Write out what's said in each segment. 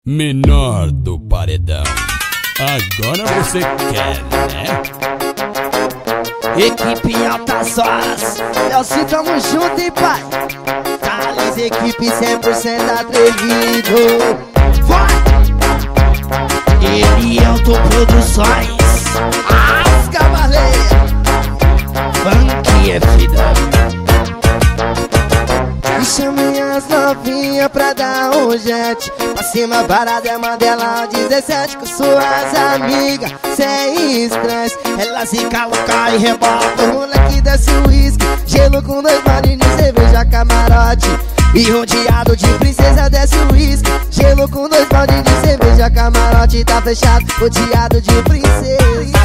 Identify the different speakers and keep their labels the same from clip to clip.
Speaker 1: Menor do paredão. Agora você quer, né?
Speaker 2: Equipe Altas Horas, Nelson, tamo junto, hein, pai? Thales, equipe 100% atrevido. Vai! Ele é o Tom Produções, as cavaleiras, Funk FW. E chamei as novinhas pra dar um jet. Pra cima, parada é Mandela 17 com suas amigas, sem estresse. Ela se caloca e rebola, o moleque desce o uísque, gelo com 2 balinhos de cerveja, camarote. E rodeado de princesa desce o uísque, gelo com 2 balinhos de cerveja, camarote. Tá fechado, rodeado de princesa.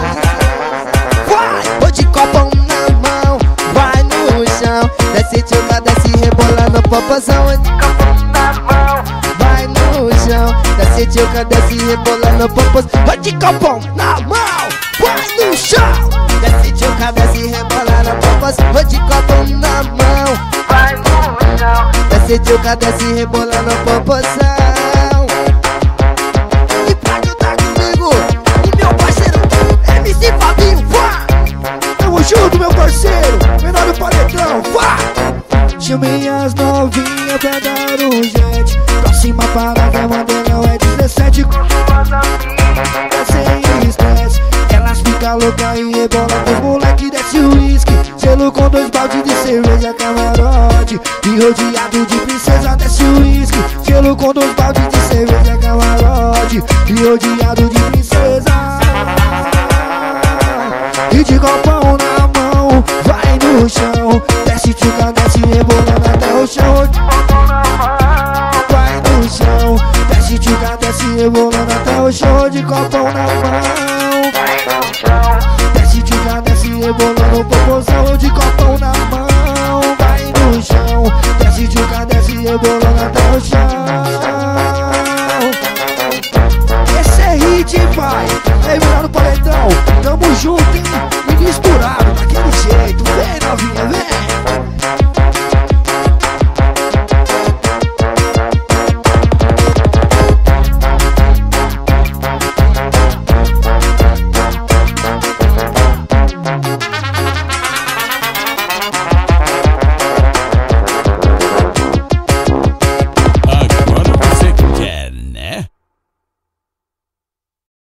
Speaker 2: Vai! Vou de copão na mão, vai no chão. Desce tchuca, desce rebolando popozão. Vou de copão na mão, vai no chão. Desce tchuca, desce rebolando popozão. Vou de copão na mão, vai no chão. Desce tchuca, desce rebolando popozão. Vou de copão na mão, vai no chão. Desce tchuca, desce rebolando popozão. E pra cantar comigo, o meu parceiro MC Fabinho, vai!
Speaker 3: Tamo junto, meu parceiro, menor do paredão, vai! Chamei as novinhas pra dar um jet. Próxima parada é Mandelão, é 17 com suas amigas, sem estresse. Elas ficam loucas e rebolam, os moleque desce o uísque, gelo com 2 baldes de cerveja, camarote. E rodeado de princesa desce o uísque, gelo com 2 baldes de cerveja, camarote. E rodeado de princesa, e de copão na mão, vai no chão. Desce tchuca, desce rebolando até o chão. De copão na mão, vai no chão. Desce tchuca, desce rebolando até o chão. De copão na mão, vai no chão. Desce tchuca, desce rebolando o popozão. De copão na mão, vai no chão. Desce tchuca, desce rebolando